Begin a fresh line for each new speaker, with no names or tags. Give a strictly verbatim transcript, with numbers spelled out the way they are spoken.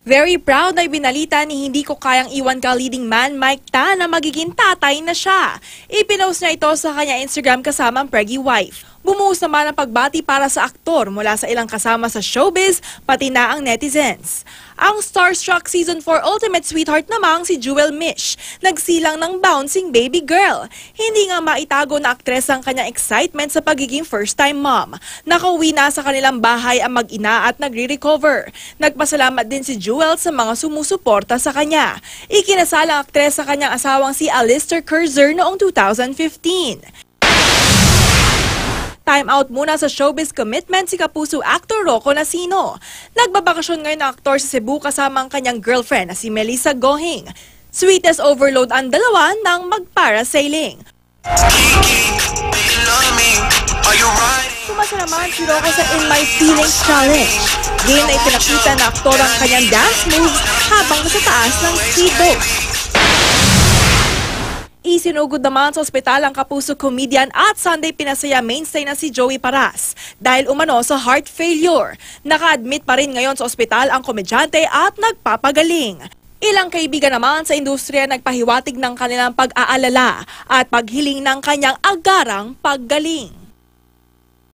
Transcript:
Very proud na ibinalita ni Hindi Ko Kayang Iwan Ka leading man Mike Tan na magiging tatay na siya. Ipinost niya ito sa kanya Instagram kasama ang preggy wife. Bumuhos naman ang pagbati para sa aktor mula sa ilang kasama sa showbiz, pati na ang netizens. Ang Starstruck Season four Ultimate Sweetheart namang si Jewel Mish, nagsilang ng bouncing baby girl. Hindi nga maitago na aktres ang kanyang excitement sa pagiging first-time mom. Nakauwi na sa kanilang bahay ang mag-ina at nagre-recover. Nagpasalamat din si Jewel sa mga sumusuporta sa kanya. Ikinasal ang aktres sa kanyang asawang si Alistair Kurzer noong two thousand fifteen. Time out muna sa showbiz commitment si kapuso actor Rocco Nacino. Nagbabakasyon ngayon ang aktor sa Cebu kasama ang kanyang girlfriend na si Melissa Gohing. Sweetest overload ang dalawa ng magparasailing. Pumasa naman si Rocco sa In My Feelings Challenge. Game na ipinakita na aktor ang kanyang dance moves habang nasa taas ng speedboat. Isinugod naman sa ospital ang kapuso comedian at Sunday Pinasaya mainstay na si Joey Paras dahil umano sa heart failure. Naka-admit pa rin ngayon sa ospital ang komedyante at nagpapagaling. Ilang kaibigan naman sa industriya nagpahiwatig ng kanilang pag-aalala at paghiling ng kanyang agarang paggaling.